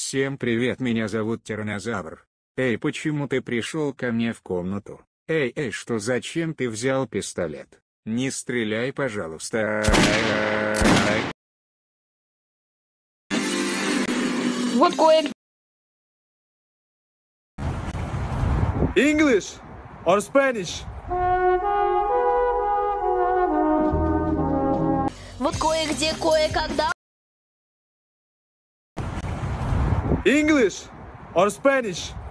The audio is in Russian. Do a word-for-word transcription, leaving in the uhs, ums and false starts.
Всем привет, меня зовут Тиранозавр. Эй, почему ты пришел ко мне в комнату? Эй, эй, что, зачем ты взял пистолет? Не стреляй, пожалуйста. Вот кое... English or Spanish? Вот кое-где, кое-когда. English or Spanish?